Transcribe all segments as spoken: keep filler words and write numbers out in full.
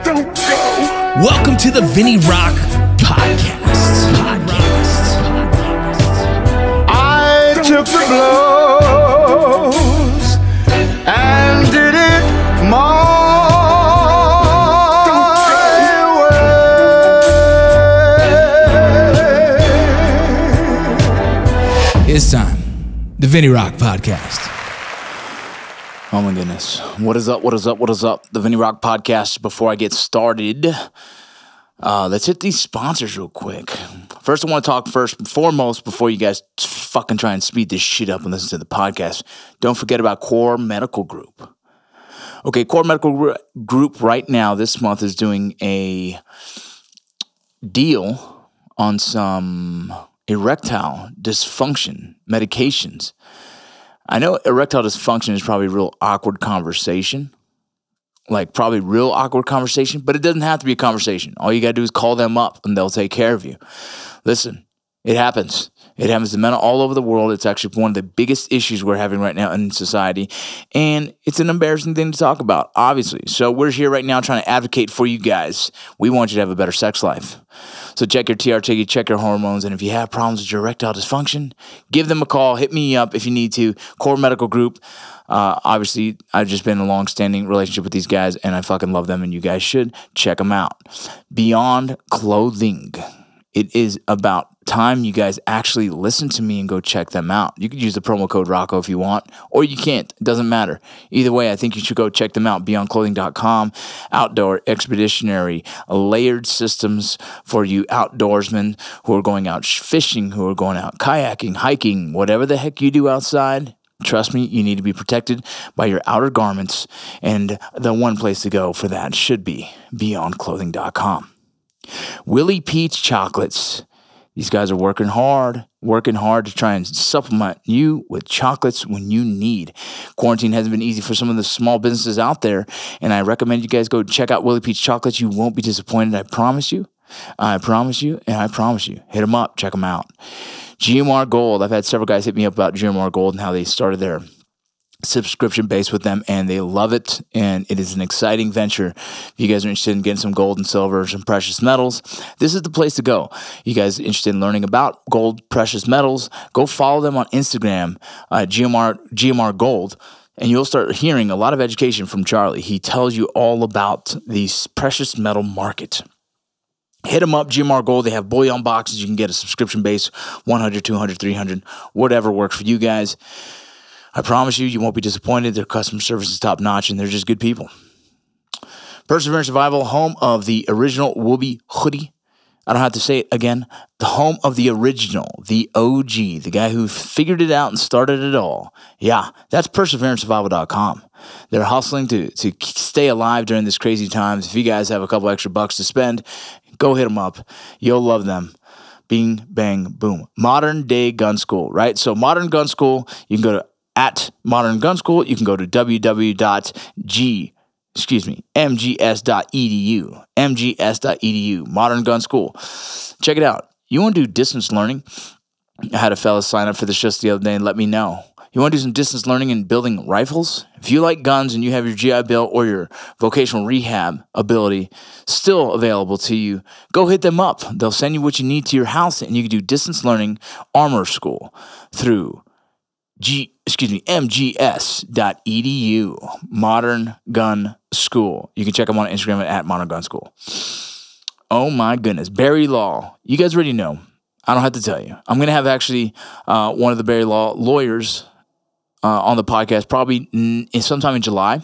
Don't go. Welcome to the Vinny Rock Podcast. Podcast. I took the blows and did it my way. It's time. The Vinny Rock Podcast. Oh my goodness. What is up? What is up? What is up? The Vinny Rock Podcast. Before I get started, uh, let's hit these sponsors real quick. First, I want to talk first and foremost before you guys fucking try and speed this shit up and listen to the podcast. Don't forget about Core Medical Group. Okay, Core Medical Group right now this month is doing a deal on some erectile dysfunction medications. I know erectile dysfunction is probably a real awkward conversation, like probably real awkward conversation, but it doesn't have to be a conversation. All you got to do is call them up and they'll take care of you. Listen, it happens. It happens to men all over the world. It's actually one of the biggest issues we're having right now in society, and it's an embarrassing thing to talk about, obviously. So we're here right now trying to advocate for you guys. We want you to have a better sex life. So check your T R T, check your hormones, and if you have problems with your erectile dysfunction, give them a call. Hit me up if you need to. Core Medical Group. Uh, obviously, I've just been in a long-standing relationship with these guys, and I fucking love them, and you guys should check them out. Beyond Clothing. It is about time you guys actually listen to me and go check them out. You could use the promo code Rocco if you want, or you can't. It doesn't matter. Either way, I think you should go check them out. beyond clothing dot com. Outdoor, expeditionary, layered systems for you outdoorsmen who are going out fishing, who are going out kayaking, hiking, whatever the heck you do outside. Trust me, you need to be protected by your outer garments, and the one place to go for that should be beyond clothing dot com. Willie Pete's Chocolates. These guys are working hard, working hard to try and supplement you with chocolates when you need. Quarantine hasn't been easy for some of the small businesses out there, and I recommend you guys go check out Willie Pete's Chocolates. You won't be disappointed, I promise you. I promise you, and I promise you. Hit them up, check them out. G M R Gold. I've had several guys hit me up about G M R Gold and how they started their subscription base with them, and they love it, and it is an exciting venture. If you guys are interested in getting some gold and silver, some precious metals, this is the place to go. You guys interested in learning about gold, precious metals, go follow them on Instagram, uh, G M R, G M R Gold, and you'll start hearing a lot of education from Charlie. He tells you all about the precious metal market. Hit them up, G M R Gold. They have bullion boxes. You can get a subscription base, one hundred, two hundred, three hundred, whatever works for you guys. I promise you, you won't be disappointed. Their customer service is top-notch, and they're just good people. Perseverance Survival, home of the original Whoopee hoodie. I don't have to say it again. The home of the original, the O G, the guy who figured it out and started it all. Yeah, that's perseverance survival dot com. They're hustling to, to stay alive during this crazy times. If you guys have a couple extra bucks to spend, go hit them up. You'll love them. Bing, bang, boom. Modern Day Gun School, right? So Modern Gun School, you can go to at Modern Gun School. You can go to w w w dot g excuse me m g s dot e d u m g s dot e d u. Modern Gun School. Check it out. You want to do distance learning? I had a fella sign up for this just the other day and let me know. You want to do some distance learning in building rifles? If you like guns and you have your G I Bill or your vocational rehab ability still available to you, go hit them up. They'll send you what you need to your house, and you can do distance learning armor school through G, excuse me, m g s dot e d u, Modern Gun School. You can check them on Instagram at Modern Gun School. Oh my goodness. Barry Law. You guys already know. I don't have to tell you. I'm going to have actually uh, one of the Barry Law lawyers uh, on the podcast probably n- sometime in July.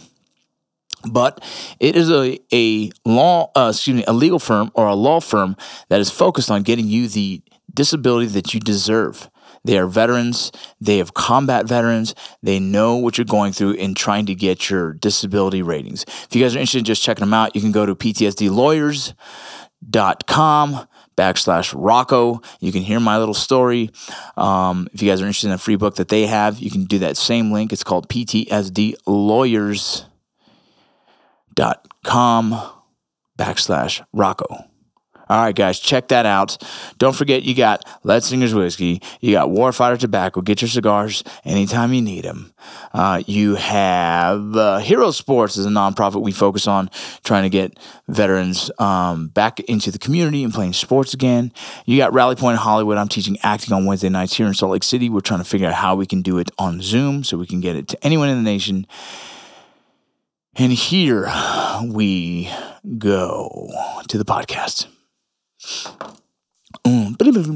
But it is a, a law, uh, excuse me, a legal firm or a law firm that is focused on getting you the disability that you deserve. They are veterans. They have combat veterans. They know what you're going through in trying to get your disability ratings. If you guys are interested in just checking them out, you can go to p t s d lawyers dot com backslash Rocco. You can hear my little story. Um, if you guys are interested in a free book that they have, you can do that same link. It's called p t s d lawyers dot com backslash Rocco. All right, guys, check that out. Don't forget, you got Lead Singer's Whiskey. You got Warfighter Tobacco. Get your cigars anytime you need them. Uh, you have uh, Hero Sports is a nonprofit we focus on trying to get veterans um, back into the community and playing sports again. You got Rally Point Hollywood. I'm teaching acting on Wednesday nights here in Salt Lake City. We're trying to figure out how we can do it on Zoom so we can get it to anyone in the nation. And here we go to the podcast. I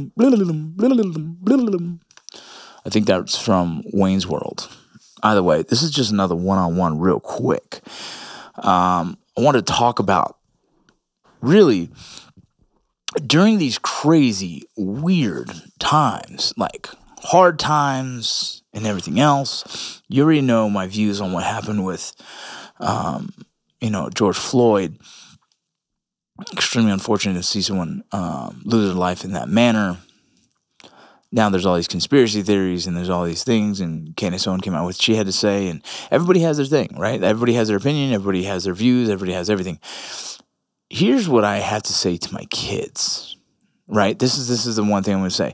think that's from Wayne's World. Either way, this is just another one-on-one real quick. Um, I want to talk about really during these crazy, weird times, like hard times and everything else. You already know my views on what happened with, um, you know, George Floyd. Extremely unfortunate to see someone um, lose their life in that manner. Now there's all these conspiracy theories and there's all these things, and Candace Owen came out with what she had to say, and everybody has their thing, right? Everybody has their opinion, everybody has their views, everybody has everything. Here's what I have to say to my kids, right? This is this is the one thing I'm going to say.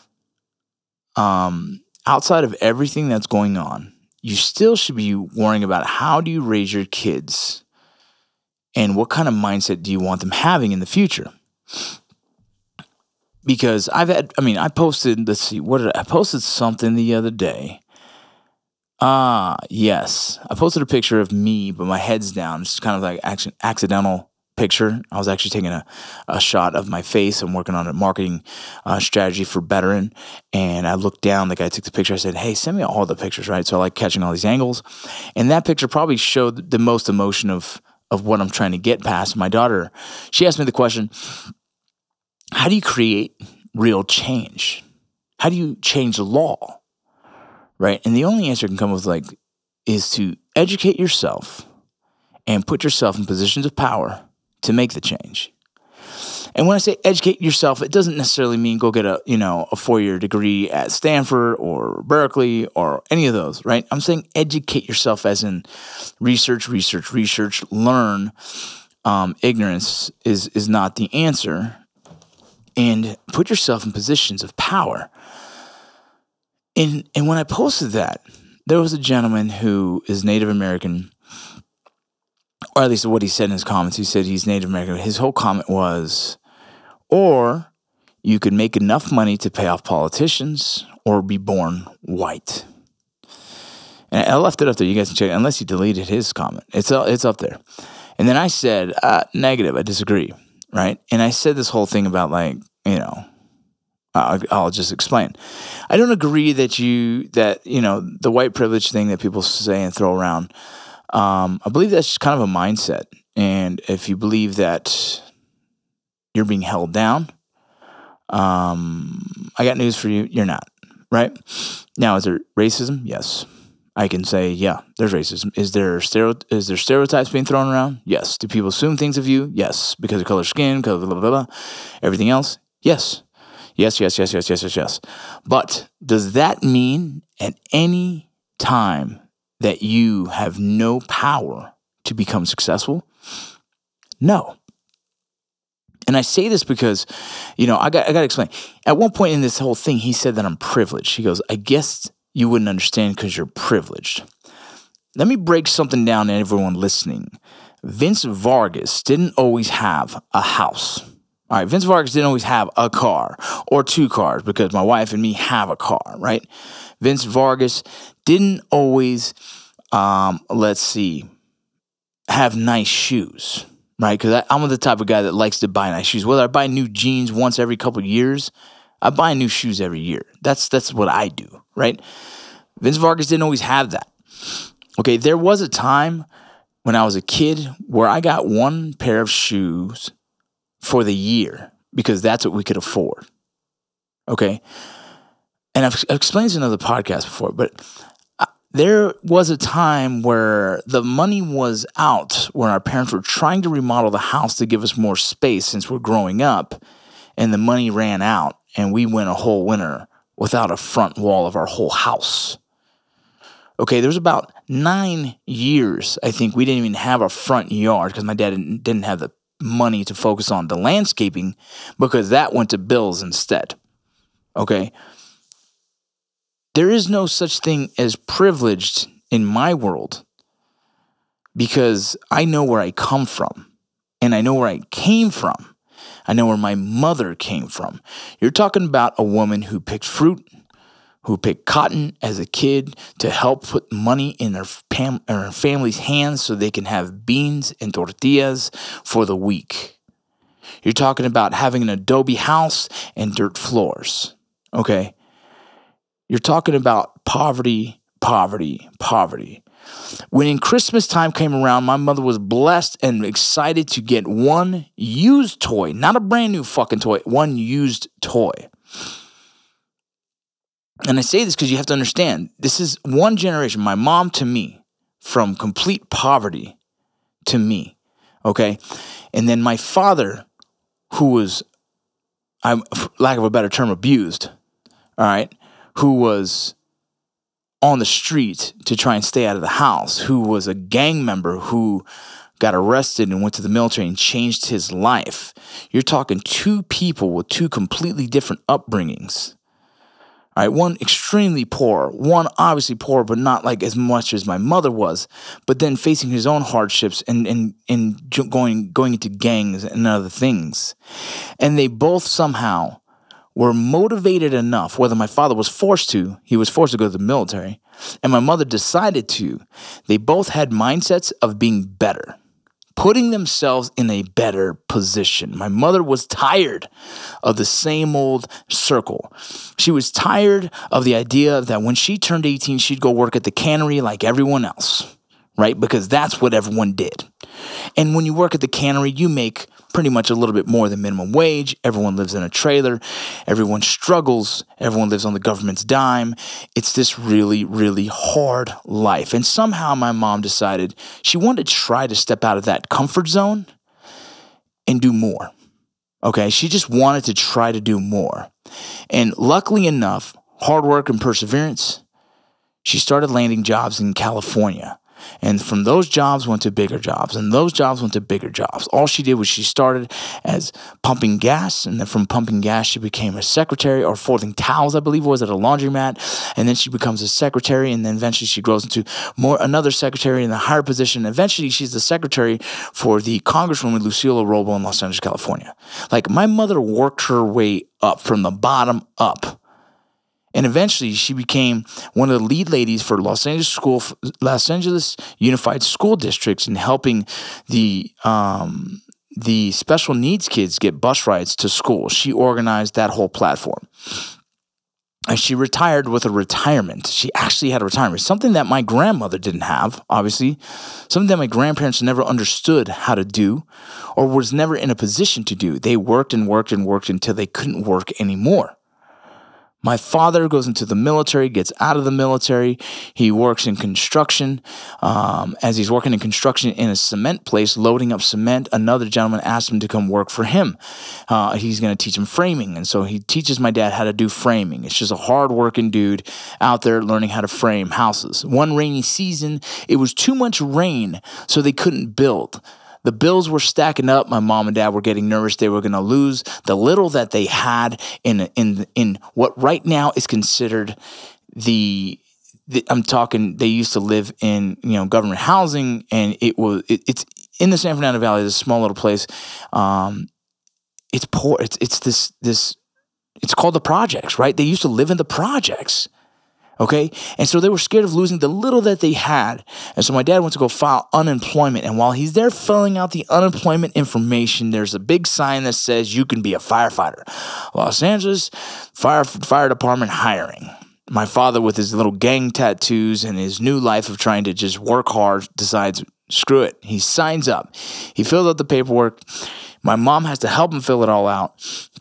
Um, outside of everything that's going on, you still should be worrying about how do you raise your kids and what kind of mindset do you want them having in the future? Because I've had, I mean, I posted, let's see, what did I, I posted something the other day. Ah, yes. I posted a picture of me, but my head's down. It's kind of like an accidental picture. I was actually taking a, a shot of my face. I'm working on a marketing uh, strategy for Veteran. And I looked down, the guy took the picture. I said, hey, send me all the pictures, right? So I like catching all these angles. And that picture probably showed the most emotion of of what I'm trying to get past. My daughter, she asked me the question, how do you create real change? How do you change the law? Right? And the only answer I can come up with like is to educate yourself and put yourself in positions of power to make the change. And when I say educate yourself, it doesn't necessarily mean go get a, you know, a four-year degree at Stanford or Berkeley or any of those, right? I'm saying educate yourself as in research, research, research, learn. Um, ignorance is is not the answer. And put yourself in positions of power. And, and when I posted that, there was a gentleman who is Native American, or at least what he said in his comments. He said he's Native American. His whole comment was, or you could make enough money to pay off politicians or be born white. And I left it up there. You guys can check it, unless he deleted his comment. It's, it's up there. And then I said, uh, negative, I disagree, right? And I said this whole thing about like, you know, I'll, I'll just explain. I don't agree that you, that, you know, the white privilege thing that people say and throw around, um, I believe that's just kind of a mindset. And if you believe that you're being held down, um, I got news for you. You're not, right? Now, is there racism? Yes. I can say, yeah, there's racism. Is there stereo- is there stereotypes being thrown around? Yes. Do people assume things of you? Yes. Because of color of skin, because blah, blah, blah, blah. Everything else? Yes. Yes, yes, yes, yes, yes, yes, yes. But does that mean at any time that you have no power to become successful? No. And I say this because, you know, I got I got to explain. At one point in this whole thing, he said that I'm privileged. He goes, I guess you wouldn't understand because you're privileged. Let me break something down to everyone listening. Vince Vargas didn't always have a house. All right, Vince Vargas didn't always have a car or two cars because my wife and me have a car, right? Vince Vargas didn't always, um, let's see, have nice shoes. Right, because I'm the type of guy that likes to buy nice shoes. Whether I buy new jeans once every couple of years, I buy new shoes every year. That's that's what I do, right? Vince Vargas didn't always have that. Okay, there was a time when I was a kid where I got one pair of shoes for the year because that's what we could afford. Okay, and I've, I've explained this in another podcast before, but there was a time where the money was out when our parents were trying to remodel the house to give us more space since we're growing up, and the money ran out, and we went a whole winter without a front wall of our whole house. Okay, there was about nine years, I think, we didn't even have a front yard because my dad didn't, didn't have the money to focus on the landscaping because that went to bills instead. Okay? There is no such thing as privileged in my world because I know where I come from and I know where I came from. I know where my mother came from. You're talking about a woman who picked fruit, who picked cotton as a kid to help put money in their, fam- her family's hands so they can have beans and tortillas for the week. You're talking about having an adobe house and dirt floors, okay? You're talking about poverty, poverty, poverty. When in Christmas time came around, my mother was blessed and excited to get one used toy, not a brand new fucking toy, one used toy. And I say this because you have to understand, this is one generation, my mom to me, from complete poverty to me, okay? And then my father, who was, I, for lack of a better term, abused, all right, who was on the street to try and stay out of the house, who was a gang member who got arrested and went to the military and changed his life. You're talking two people with two completely different upbringings. All right, one extremely poor, one obviously poor, but not like as much as my mother was, but then facing his own hardships and and and going going into gangs and other things. And they both somehow were motivated enough, whether my father was forced to, he was forced to go to the military, and my mother decided to, they both had mindsets of being better, putting themselves in a better position. My mother was tired of the same old circle. She was tired of the idea that when she turned eighteen, she'd go work at the cannery like everyone else, right? Because that's what everyone did. And when you work at the cannery, you make pretty much a little bit more than minimum wage. Everyone lives in a trailer. Everyone struggles. Everyone lives on the government's dime. It's this really, really hard life. And somehow my mom decided she wanted to try to step out of that comfort zone and do more. Okay, she just wanted to try to do more. And luckily enough, hard work and perseverance, she started landing jobs in California. And from those jobs went to bigger jobs, and those jobs went to bigger jobs. All she did was she started as pumping gas, and then from pumping gas, she became a secretary, or folding towels, I believe it was, at a laundromat. And then she becomes a secretary, and then eventually she grows into more another secretary in a higher position. Eventually, she's the secretary for the Congresswoman Lucila Robo in Los Angeles, California. Like, my mother worked her way up from the bottom up. And eventually, she became one of the lead ladies for Los Angeles School, Los Angeles Unified School Districts, in helping the um, the special needs kids get bus rides to school. She organized that whole platform. And she retired with a retirement. She actually had a retirement, something that my grandmother didn't have, obviously, something that my grandparents never understood how to do or was never in a position to do. They worked and worked and worked until they couldn't work anymore. My father goes into the military, gets out of the military. He works in construction. Um, as he's working in construction in a cement place, loading up cement, another gentleman asked him to come work for him. Uh, he's going to teach him framing. And so he teaches my dad how to do framing. It's just a hard-working dude out there learning how to frame houses. One rainy season, it was too much rain, so they couldn't build. The bills were stacking up. My mom and dad were getting nervous. They were going to lose the little that they had in in in what right now is considered the, the I'm talking. They used to live in you know government housing, and it was it, it's in the San Fernando Valley. It's a small little place. Um, it's poor. It's it's this this. It's called the projects, right? They used to live in the projects. Okay? And so they were scared of losing the little that they had. And so my dad went to go file unemployment. And while he's there filling out the unemployment information, there's a big sign that says you can be a firefighter. Los Angeles Fire, Fire Department hiring. My father, with his little gang tattoos and his new life of trying to just work hard, decides, screw it. He signs up. He fills out the paperwork. My mom has to help him fill it all out.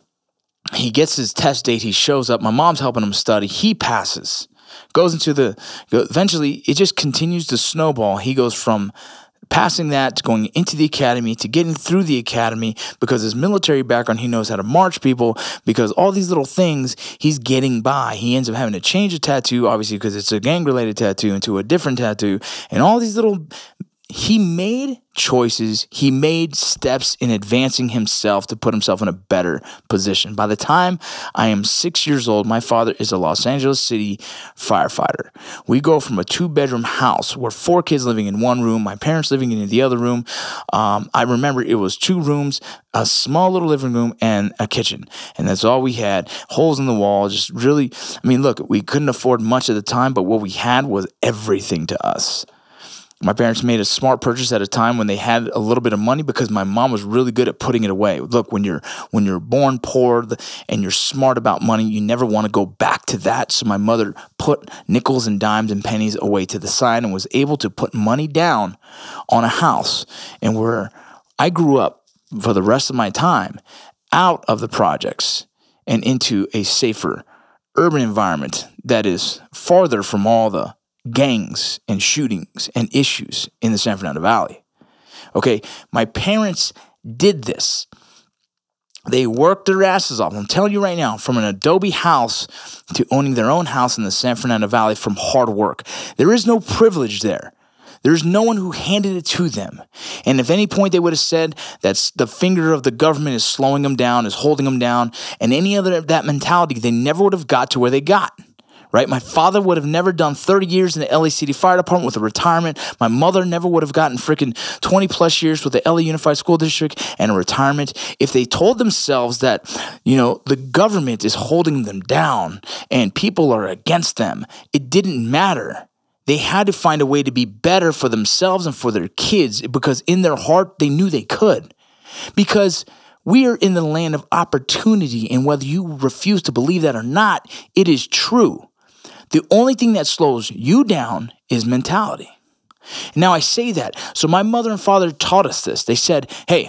He gets his test date. He shows up. My mom's helping him study. He passes. Goes into the, eventually, it just continues to snowball. He goes from passing that to going into the academy to getting through the academy because his military background, he knows how to march people because all these little things, he's getting by. He ends up having to change a tattoo, obviously, because it's a gang-related tattoo into a different tattoo. And all these little he made choices. He made steps in advancing himself to put himself in a better position. By the time I am six years old, my father is a Los Angeles City firefighter. We go from a two-bedroom house where four kids living in one room, my parents living in the other room. Um, I remember it was two rooms, a small little living room, and a kitchen. And that's all we had. Holes in the wall, just really, I mean, look, we couldn't afford much at the time, but what we had was everything to us. My parents made a smart purchase at a time when they had a little bit of money because my mom was really good at putting it away. Look, when you're when you're born poor and you're smart about money, you never want to go back to that. So my mother put nickels and dimes and pennies away to the side and was able to put money down on a house. And where I grew up for the rest of my time out of the projects and into a safer urban environment that is farther from all the gangs and shootings and issues in the San Fernando Valley. Okay, my parents did this. They worked their asses off. I'm telling you right now, from an adobe house to owning their own house in the San Fernando Valley from hard work. There is no privilege there. There's no one who handed it to them. And if any point they would have said that the finger of the government is slowing them down, is holding them down, and any other that mentality, they never would have got to where they got. Right? My father would have never done thirty years in the L A City Fire Department with a retirement. My mother never would have gotten freaking twenty plus years with the L A Unified School District and a retirement if they told themselves that, you know, the government is holding them down and people are against them. It didn't matter. They had to find a way to be better for themselves and for their kids because in their heart, they knew they could. Because we are in the land of opportunity, and whether you refuse to believe that or not, it is true. The only thing that slows you down is mentality. Now, I say that. So my mother and father taught us this. They said, hey,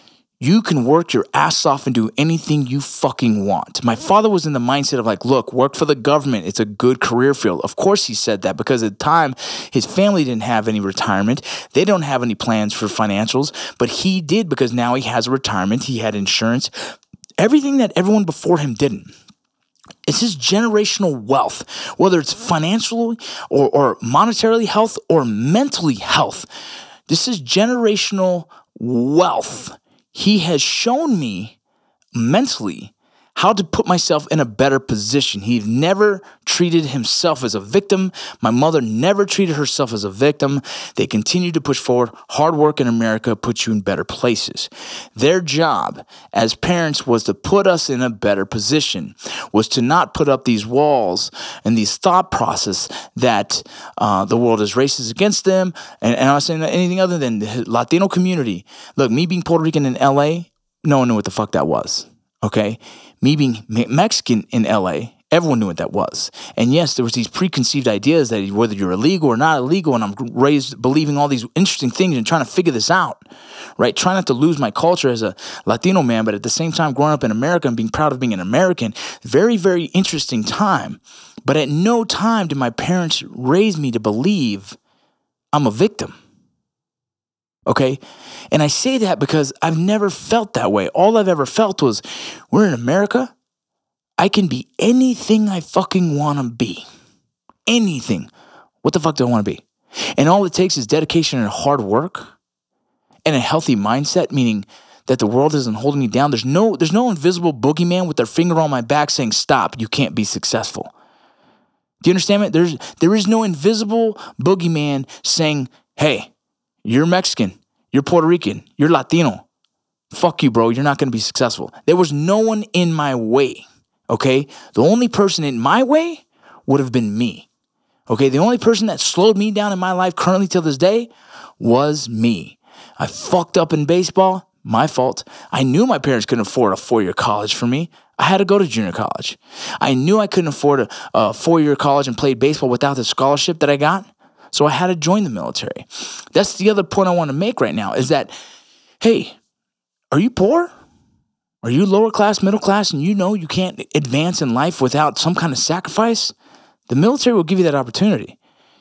you can work your ass off and do anything you fucking want. My father was in the mindset of like, look, work for the government. It's a good career field. Of course he said that because at the time, his family didn't have any retirement. They don't have any plans for financials, but he did because now he has a retirement. He had insurance. Everything that everyone before him didn't. It's his generational wealth, whether it's financially or, or monetarily health or mentally health. This is generational wealth. He has shown me mentally how to put myself in a better position. He never treated himself as a victim. My mother never treated herself as a victim. They continue to push forward. Hard work in America puts you in better places. Their job as parents was to put us in a better position, was to not put up these walls and these thought process that uh, the world is racist against them. And, and I'm not saying anything other than the Latino community. Look, me being Puerto Rican in L A, no one knew what the fuck that was. Okay? Me being Mexican in L A, everyone knew what that was. And yes, there was these preconceived ideas that whether you're illegal or not illegal, and I'm raised believing all these interesting things and trying to figure this out, right? Trying not to lose my culture as a Latino man, but at the same time growing up in America and being proud of being an American. Very, very interesting time. But at no time did my parents raise me to believe I'm a victim. Okay? And I say that because I've never felt that way. All I've ever felt was, we're in America. I can be anything I fucking want to be. Anything. What the fuck do I want to be? And all it takes is dedication and hard work and a healthy mindset, meaning that the world isn't holding me down. There's no, there's no invisible boogeyman with their finger on my back saying, stop, you can't be successful. Do you understand me? There's, there is no invisible boogeyman saying, hey, you're Mexican, you're Puerto Rican, you're Latino. Fuck you, bro. You're not going to be successful. There was no one in my way, okay? The only person in my way would have been me, okay? The only person that slowed me down in my life currently till this day was me. I fucked up in baseball, my fault. I knew my parents couldn't afford a four-year college for me. I had to go to junior college. I knew I couldn't afford a, a four-year college and played baseball without the scholarship that I got. So I had to join the military. That's the other point I want to make right now is that, hey, are you poor? Are you lower class, middle class, and you know you can't advance in life without some kind of sacrifice? The military will give you that opportunity.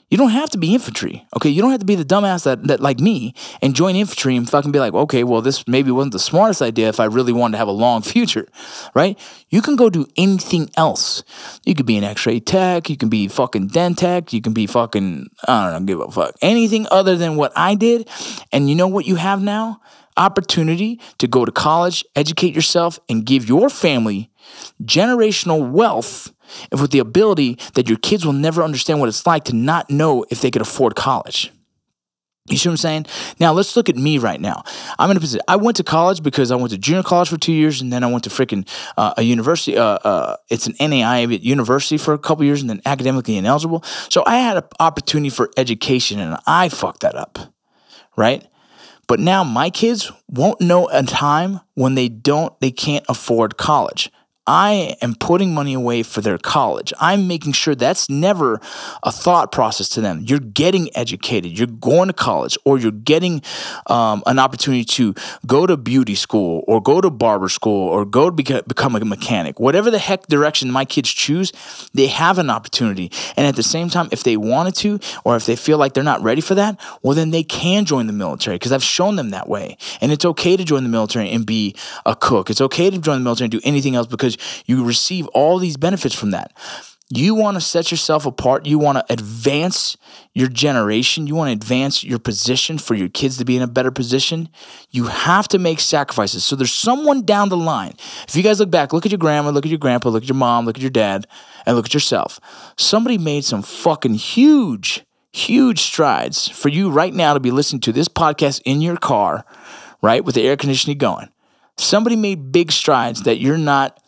You don't have to be infantry, okay? You don't have to be the dumbass that, that like me and join infantry and fucking be like, okay, well, this maybe wasn't the smartest idea if I really wanted to have a long future, right? You can go do anything else. You could be an x-ray tech. You can be fucking dent tech. You can be fucking, I don't know, give a fuck. Anything other than what I did. And you know what you have now? Opportunity to go to college, educate yourself, and give your family generational wealth, and with the ability that your kids will never understand what it's like to not know if they could afford college. You see what I'm saying? Now, let's look at me right now. I'm in a position. I went to college because I went to junior college for two years, and then I went to freaking uh, a university. Uh, uh, it's an N A I university for a couple years, and then academically ineligible. So I had an opportunity for education, and I fucked that up, right? But now my kids won't know a time when they don't, they can't afford college. I am putting money away for their college. I'm making sure that's never a thought process to them. You're getting educated. You're going to college, or you're getting um, an opportunity to go to beauty school or go to barber school or go to beca- become a mechanic. Whatever the heck direction my kids choose, they have an opportunity. And at the same time, if they wanted to, or if they feel like they're not ready for that, well, then they can join the military, because I've shown them that way. And it's okay to join the military and be a cook. It's okay to join the military and do anything else, because you receive all these benefits from that. You want to set yourself apart. You want to advance your generation. You want to advance your position for your kids to be in a better position. You have to make sacrifices. So there's someone down the line. If you guys look back, look at your grandma, look at your grandpa, look at your mom, look at your dad, and look at yourself. Somebody made some fucking huge, huge strides for you right now to be listening to this podcast in your car, right, with the air conditioning going. Somebody made big strides that you're not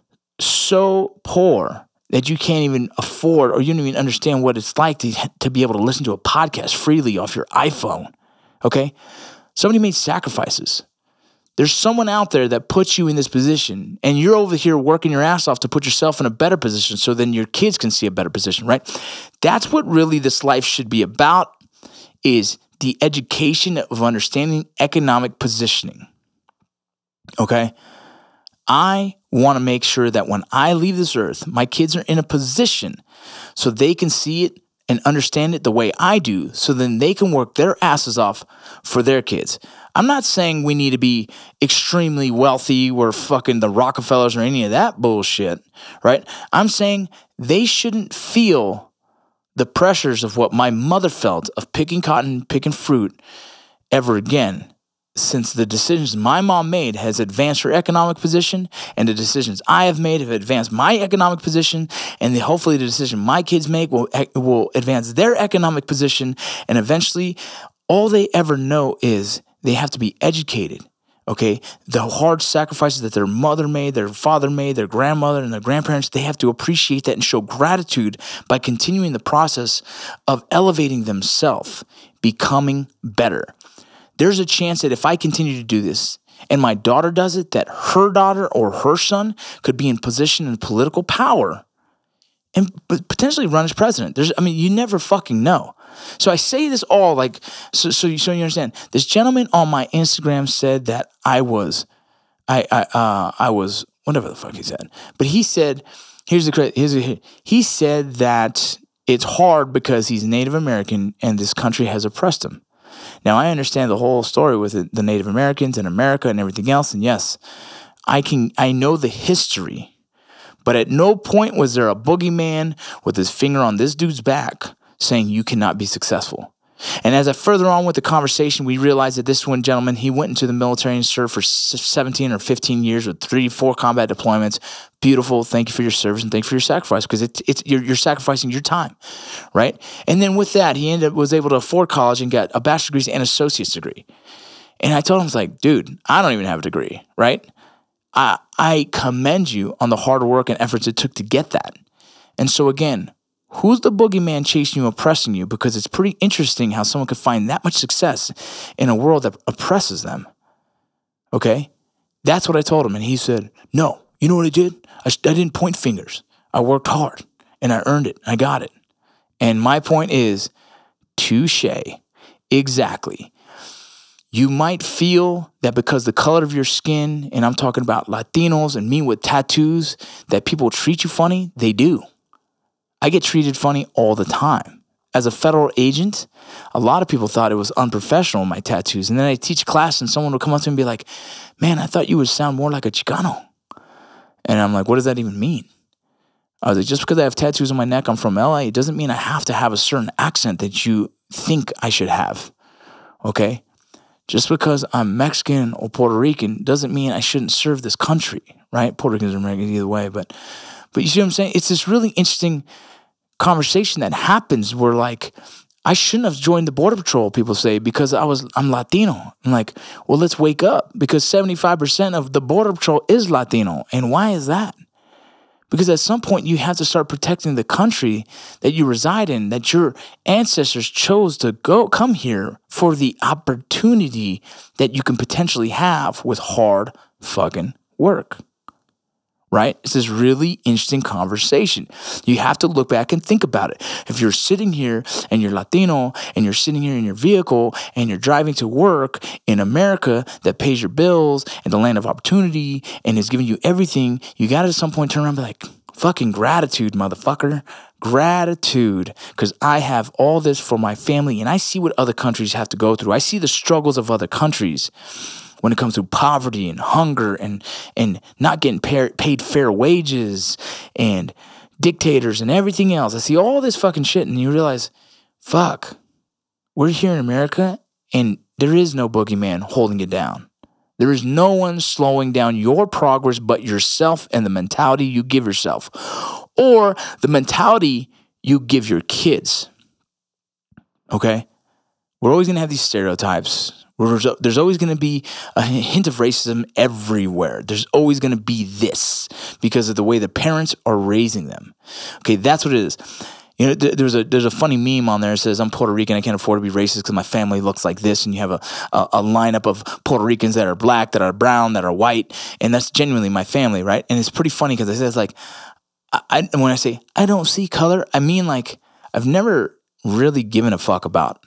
so poor that you can't even afford, or you don't even understand what it's like to, to be able to listen to a podcast freely off your iPhone, okay? Somebody made sacrifices. There's someone out there that puts you in this position, and you're over here working your ass off to put yourself in a better position so then your kids can see a better position, right? That's what really this life should be about, is the education of understanding economic positioning, okay? I want to make sure that when I leave this earth, my kids are in a position so they can see it and understand it the way I do, so then they can work their asses off for their kids. I'm not saying we need to be extremely wealthy, we're fucking the Rockefellers or any of that bullshit, right? I'm saying they shouldn't feel the pressures of what my mother felt of picking cotton, picking fruit ever again. Since the decisions my mom made has advanced her economic position, and the decisions I have made have advanced my economic position, and the, hopefully the decision my kids make will will advance their economic position, and eventually all they ever know is they have to be educated, okay? The hard sacrifices that their mother made, their father made, their grandmother and their grandparents, they have to appreciate that and show gratitude by continuing the process of elevating themselves, becoming better. There's a chance that if I continue to do this and my daughter does it, that her daughter or her son could be in position and political power and potentially run as president. There's, I mean, you never fucking know. So I say this all like, so so you, so you understand. This gentleman on my Instagram said that I was, I I uh I was whatever the fuck he said, but he said, here's the here's the, he said that it's hard because he's Native American and this country has oppressed him. Now, I understand the whole story with the Native Americans and America and everything else. And yes, I can, I know the history, but at no point was there a boogeyman with his finger on this dude's back saying you cannot be successful. And as I further on with the conversation, we realized that this one gentleman, he went into the military and served for seventeen or fifteen years with three, four combat deployments. Beautiful. Thank you for your service and thank you for your sacrifice, because it's it's you're, you're sacrificing your time, right? And then with that, he ended up was able to afford college and got a bachelor's degree and associate's degree. And I told him, I was like, dude, I don't even have a degree, right? I I commend you on the hard work and efforts it took to get that. And so again, who's the boogeyman chasing you, oppressing you? Because it's pretty interesting how someone could find that much success in a world that oppresses them. Okay? That's what I told him. And he said, no, you know what I did? I, I didn't point fingers. I worked hard and I earned it. I got it. And my point is, touche. Exactly. You might feel that because the color of your skin, and I'm talking about Latinos and me with tattoos, that people treat you funny. They do. I get treated funny all the time. as a federal agent, a lot of people thought it was unprofessional, my tattoos. And then I teach a class and someone would come up to me and be like, man, I thought you would sound more like a Chicano. And I'm like, what does that even mean? I was like, just because I have tattoos on my neck, I'm from L A, it doesn't mean I have to have a certain accent that you think I should have, okay? Just because I'm Mexican or Puerto Rican doesn't mean I shouldn't serve this country, right? Puerto Ricans are Americans either way, but but you see what I'm saying? It's this really interesting conversation that happens where, like, I shouldn't have joined the Border Patrol, people say, because I was, I'm Latino. I'm like, well, let's wake up, because seventy-five percent of the Border Patrol is Latino. And why is that? Because at some point you have to start protecting the country that you reside in, that your ancestors chose to go come here for the opportunity that you can potentially have with hard fucking work. Right? It's this really interesting conversation. You have to look back and think about it. If you're sitting here and you're Latino and you're sitting here in your vehicle and you're driving to work in America that pays your bills and the land of opportunity and is giving you everything, you got to at some point turn around and be like, fucking gratitude, motherfucker. Gratitude. Because I have all this for my family and I see what other countries have to go through. I see the struggles of other countries when it comes to poverty and hunger and and not getting paid, paid fair wages and dictators and everything else. I see all this fucking shit and you realize, fuck, we're here in America and there is no boogeyman holding it down. There is no one slowing down your progress but yourself and the mentality you give yourself or the mentality you give your kids. Okay? We're always going to have these stereotypes. There's always going to be a hint of racism everywhere. There's always going to be this because of the way the parents are raising them. Okay, that's what it is. You know, there's a there's a funny meme on there that says, I'm Puerto Rican, I can't afford to be racist because my family looks like this. And you have a, a, a lineup of Puerto Ricans that are black, that are brown, that are white. And that's genuinely my family, right? And it's pretty funny because I say, it's like, I, I, when I say, I don't see color, I mean like, I've never really given a fuck about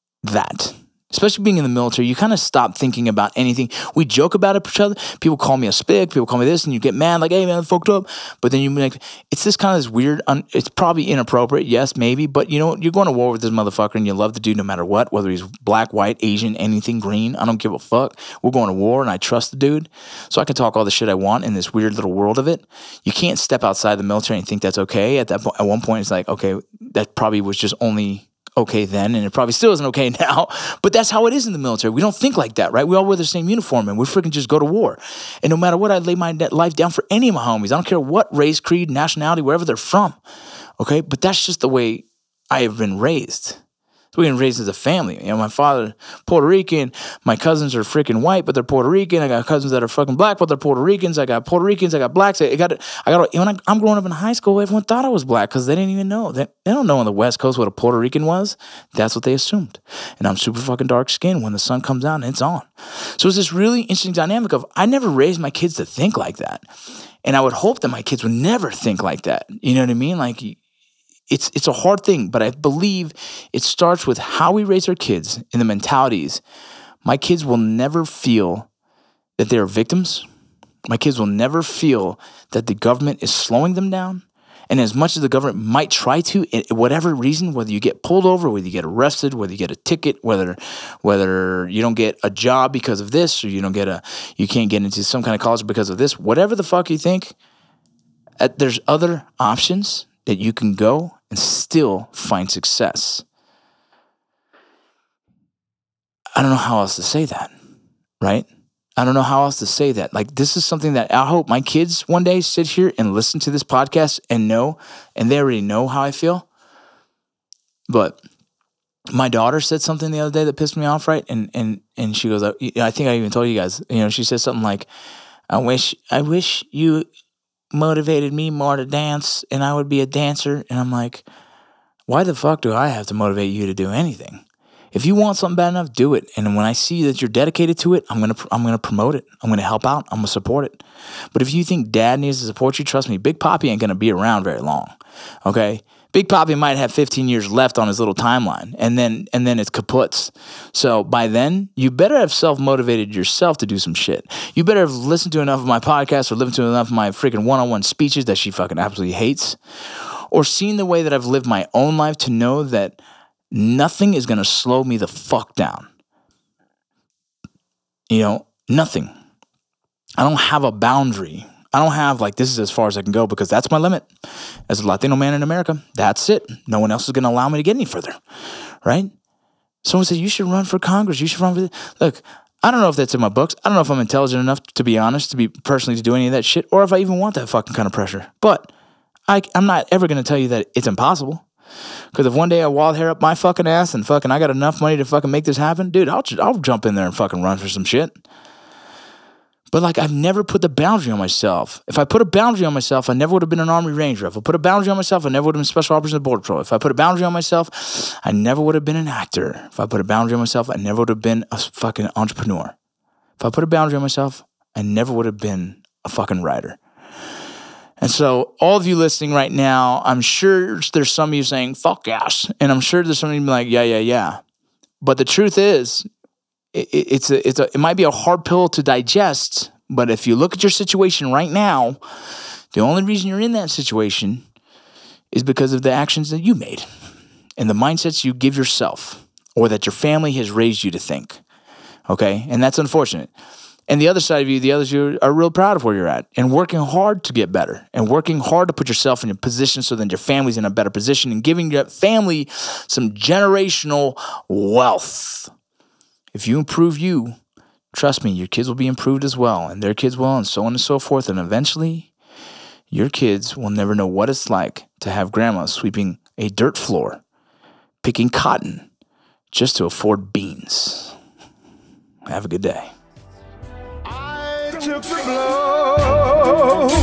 that. Especially being in the military, you kind of stop thinking about anything. We joke about it for each other. People call me a spick. People call me this, and you get mad, like, hey, man, I fucked up. But then you like, it's this kind of this weird, un- it's probably inappropriate, yes, maybe. But, you know, you're going to war with this motherfucker, and you love the dude no matter what, whether he's black, white, Asian, anything, green. I don't give a fuck. We're going to war, and I trust the dude. So I can talk all the shit I want in this weird little world of it. You can't step outside the military and think that's okay. At that po- at one point, it's like, okay, that probably was just only okay then, and it probably still isn't okay now, but that's how it is in the military. We don't think like that, right? We all wear the same uniform, and we freaking just go to war. And no matter what, I lay my life down for any of my homies. I don't care what race, creed, nationality, wherever they're from, okay? But that's just the way I have been raised. We've been raised as a family. You know, my father, Puerto Rican. My cousins are freaking white, but they're Puerto Rican. I got cousins that are fucking black, but they're Puerto Ricans. I got Puerto Ricans. I got blacks. I got, I got. When I, I'm growing up in high school, everyone thought I was black because they didn't even know. They, they don't know on the West Coast what a Puerto Rican was. That's what they assumed. And I'm super fucking dark skinned. When the sun comes out, and it's on. So it's this really interesting dynamic of I never raised my kids to think like that, and I would hope that my kids would never think like that. You know what I mean? Like. It's it's a hard thing, but I believe it starts with how we raise our kids and the mentalities. My kids will never feel that they are victims. My kids will never feel that the government is slowing them down. And as much as the government might try to, it, whatever reason, whether you get pulled over, whether you get arrested, whether you get a ticket, whether whether you don't get a job because of this, or you don't get a you can't get into some kind of college because of this, whatever the fuck you think, uh, there's other options that you can go and still find success. I don't know how else to say that, right? I don't know how else to say that. Like, this is something that I hope my kids one day sit here and listen to this podcast and know, and they already know how I feel. But my daughter said something the other day that pissed me off, right? And and and she goes, I think I even told you guys, you know, she said something like, I wish, I wish you motivated me more to dance and I would be a dancer. And I'm like, why the fuck do I have to motivate you to do anything? If you want something bad enough, do it. And when I see that you're dedicated to it, I'm going to I'm going to promote it. I'm going to help out. I'm going to support it. But if you think dad needs to support you, trust me, Big Papi ain't going to be around very long. Okay? Big Papi might have fifteen years left on his little timeline, and then and then it's kaputs. So by then, you better have self-motivated yourself to do some shit. You better have listened to enough of my podcasts or listened to enough of my freaking one-on-one speeches that she fucking absolutely hates. or seen the way that I've lived my own life to know that nothing is going to slow me the fuck down. You know, nothing. I don't have a boundary. I don't have like, this is as far as I can go because that's my limit. As a Latino man in America, that's it. No one else is going to allow me to get any further, right? Someone said, you should run for Congress. You should run for this. Look, I don't know if that's in my books. I don't know if I'm intelligent enough, to be honest, to be personally to do any of that shit, or if I even want that fucking kind of pressure. But I, I'm not ever going to tell you that it's impossible. Because if one day I wild hair up my fucking ass and fucking I got enough money to fucking make this happen, dude, I'll I'll jump in there and fucking run for some shit. But like, I've never put the boundary on myself. If I put a boundary on myself, I never would have been an Army Ranger. If I put a boundary on myself, I never would have been Special Operations and Border Patrol. If I put a boundary on myself, I never would have been an actor. If I put a boundary on myself, I never would have been a fucking entrepreneur. If I put a boundary on myself, I never would have been a fucking writer. And so all of you listening right now, I'm sure there's some of you saying, fuck yes. And I'm sure there's some of you like, yeah, yeah, yeah. But the truth is, it, it's a, it's a, it might be a hard pill to digest, but if you look at your situation right now, the only reason you're in that situation is because of the actions that you made and the mindsets you give yourself or that your family has raised you to think. Okay? And that's unfortunate. And the other side of you, the others you are real proud of where you're at and working hard to get better and working hard to put yourself in a position so that your family's in a better position and giving your family some generational wealth. If you improve you, trust me, your kids will be improved as well and their kids will and so on and so forth. And eventually your kids will never know what it's like to have grandma sweeping a dirt floor, picking cotton just to afford beans. Have a good day. Took the blow.